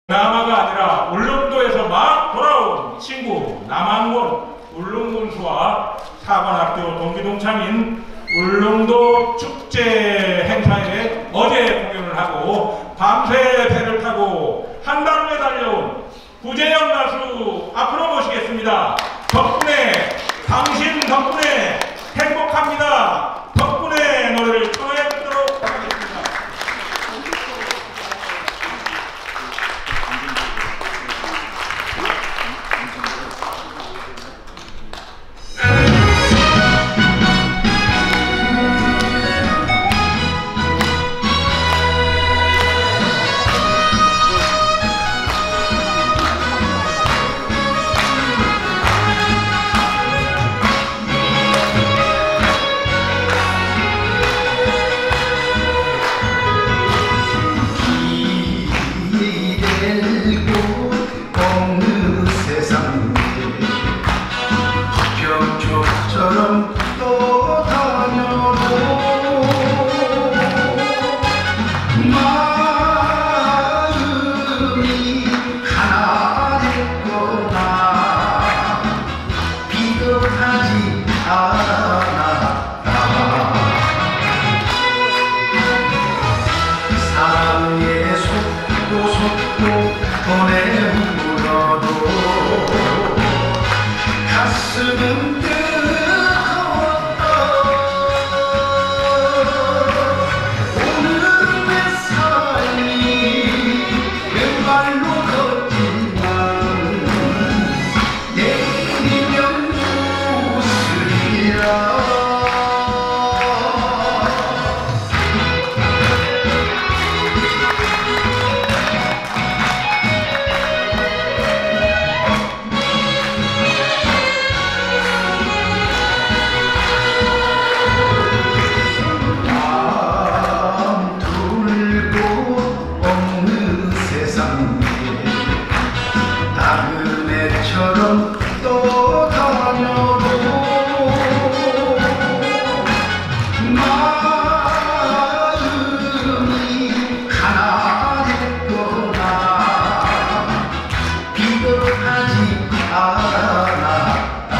남아가 아니라 울릉도에서 막 돌아온 친구 남한군 울릉군수와 사관학교 동기동창인 울릉도 축제 행사에 어제 공연을 하고 밤새 배를 타고 한밤에 달려온 구재영 가수 앞으로 모시겠습니다. 덕분에 당신 덕분에 행복합니다. 덕분에 노래를 청해 보도록 하겠습니다. 가슴은 뜨거웠다. 오늘은 내 삶이 왼발로 걷지만 내일이면 웃으리라. 나그네처럼 또 다녀도 마음이 하나 됐구나. 비겁하지 않았다.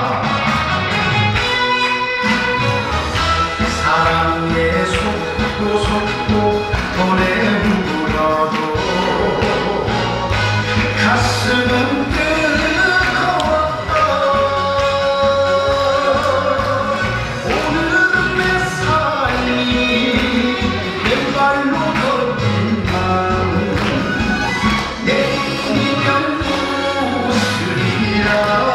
사랑에 속고 보내 물어도 가슴은 뜨거웠다. 오늘은 내 삶이 왼발로 걷지만 내일이면 웃으리라.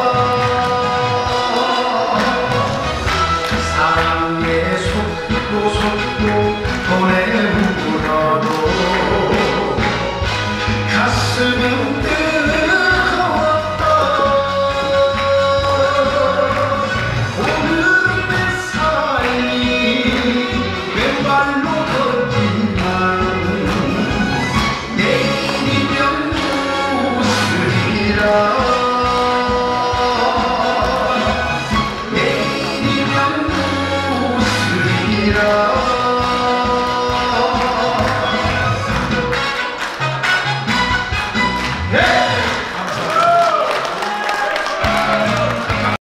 사랑에 속고 보내 물어도 가슴은 뜨거웠다. 오늘은 내 삶이 왼발로 걷지만 내일이면 웃으리라. 내일이면 웃으리라.